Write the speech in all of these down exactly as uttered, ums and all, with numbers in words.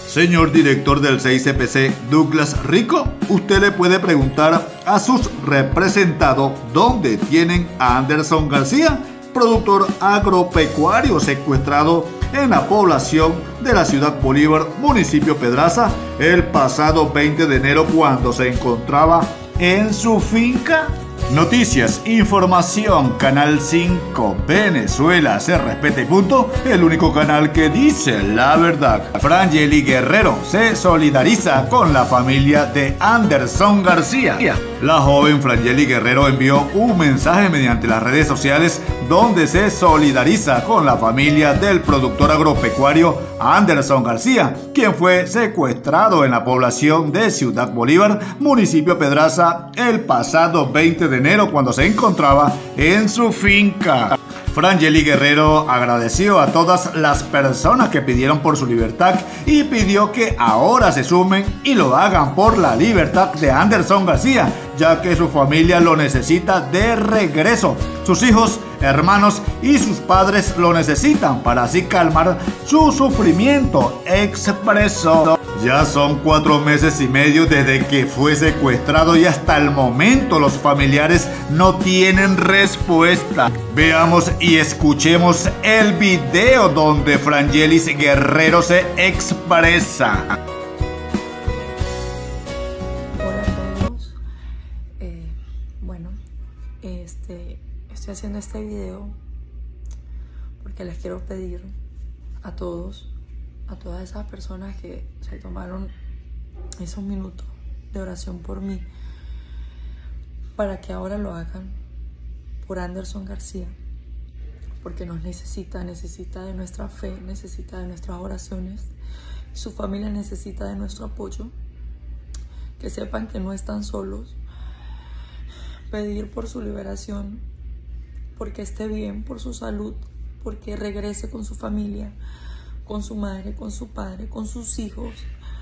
Señor director del C I C P C, Douglas Rico, usted le puede preguntar a sus representados dónde tienen a Anderson García, productor agropecuario secuestrado en la población de la ciudad Bolívar, municipio Pedraza, el pasado veinte de enero cuando se encontraba en su finca. Noticias, información, Canal cinco, Venezuela, se respeta y punto, el único canal que dice la verdad. Frangeli Guerrero se solidariza con la familia de Anderson García. La joven Frangeli Guerrero envió un mensaje mediante las redes sociales donde se solidariza con la familia del productor agropecuario Anderson García, quien fue secuestrado en la población de Ciudad Bolívar, municipio Pedraza, el pasado veinte de enero cuando se encontraba en su finca. Frangeli Guerrero agradeció a todas las personas que pidieron por su libertad y pidió que ahora se sumen y lo hagan por la libertad de Anderson García, ya que su familia lo necesita de regreso. Sus hijos, hermanos y sus padres lo necesitan para así calmar su sufrimiento, expresó. Ya son cuatro meses y medio desde que fue secuestrado y hasta el momento los familiares no tienen respuesta. Veamos y escuchemos el video donde Frangeli Guerrero se expresa. Hola a todos. Eh, bueno, este, estoy haciendo este video porque les quiero pedir a todos, a todas esas personas que se tomaron esos minutos de oración por mí, para que ahora lo hagan por Anderson García, porque nos necesita, necesita de nuestra fe, necesita de nuestras oraciones, su familia necesita de nuestro apoyo, que sepan que no están solos, pedir por su liberación, porque esté bien, por su salud, porque regrese con su familia, con su madre, con su padre, con sus hijos.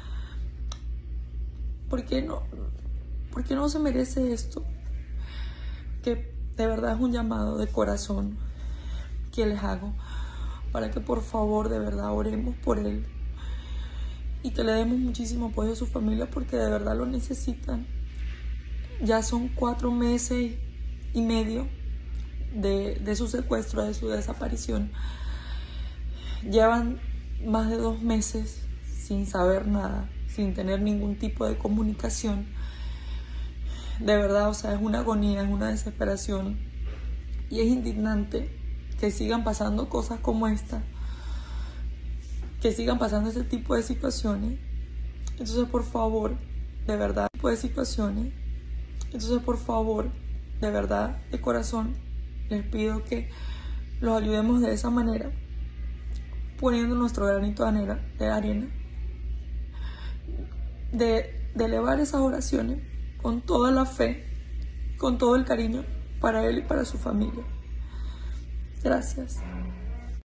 ¿Por qué no, por qué no se merece esto? Que de verdad es un llamado de corazón que les hago para que por favor de verdad oremos por él y que le demos muchísimo apoyo a su familia, porque de verdad lo necesitan. Ya son cuatro meses y medio de, de su secuestro, de su desaparición. Llevan más de dos meses sin saber nada, sin tener ningún tipo de comunicación. De verdad, o sea, es una agonía, es una desesperación y es indignante que sigan pasando cosas como esta, que sigan pasando ese tipo de situaciones. Entonces, por favor, de verdad, tipo de situaciones. Entonces, por favor, de verdad, de corazón, les pido que los ayudemos de esa manera, poniendo nuestro granito de arena, de, arena, de, de elevar esas oraciones con toda la fe, con todo el cariño para él y para su familia. Gracias.